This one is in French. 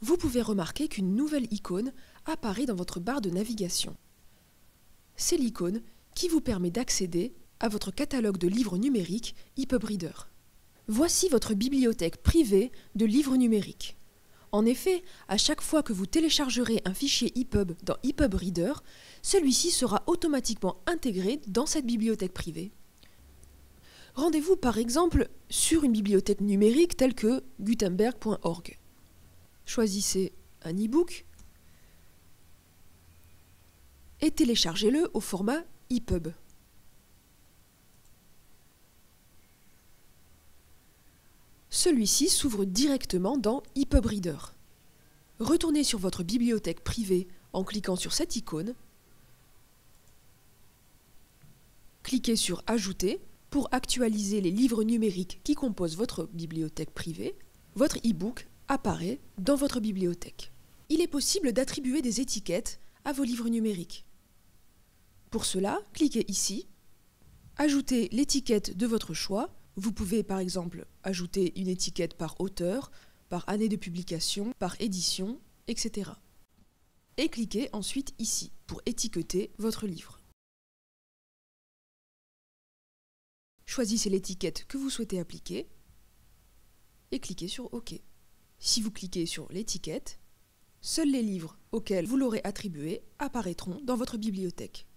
vous pouvez remarquer qu'une nouvelle icône apparaît dans votre barre de navigation. C'est l'icône qui vous permet d'accéder à votre catalogue de livres numériques EPUB Reader. Voici votre bibliothèque privée de livres numériques. En effet, à chaque fois que vous téléchargerez un fichier EPUB dans EPUB Reader, celui-ci sera automatiquement intégré dans cette bibliothèque privée. Rendez-vous par exemple sur une bibliothèque numérique telle que gutenberg.org. Choisissez un e-book et téléchargez-le au format EPUB. Celui-ci s'ouvre directement dans EPUB Reader. Retournez sur votre bibliothèque privée en cliquant sur cette icône. Cliquez sur « Ajouter » pour actualiser les livres numériques qui composent votre bibliothèque privée. Votre e-book apparaît dans votre bibliothèque. Il est possible d'attribuer des étiquettes à vos livres numériques. Pour cela, cliquez ici, ajoutez l'étiquette de votre choix. Vous pouvez par exemple ajouter une étiquette par auteur, par année de publication, par édition, etc. Et cliquez ensuite ici pour étiqueter votre livre. Choisissez l'étiquette que vous souhaitez appliquer et cliquez sur OK. Si vous cliquez sur l'étiquette, seuls les livres auxquels vous l'aurez attribué apparaîtront dans votre bibliothèque.